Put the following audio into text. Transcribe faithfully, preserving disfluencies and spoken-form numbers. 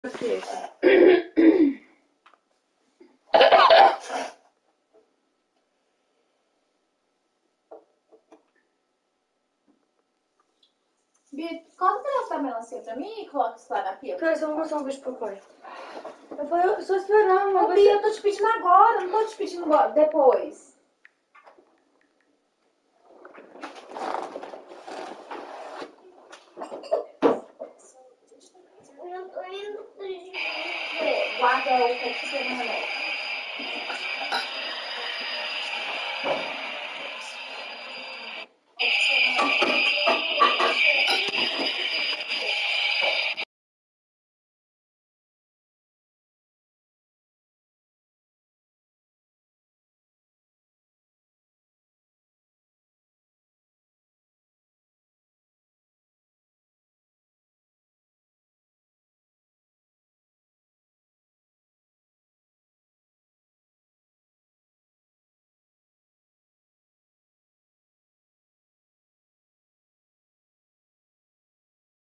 Bia, corta um pedaço da melancia pra mim e coloca isso lá na pia. Peraí, só vou mostrar um beijo pro papai. Eu falei, eu só esperando. Ô, Bia, eu tô te pedindo agora, não tô te pedindo agora, depois. Eu tô indo pro Guarda o ketchup e a maionese.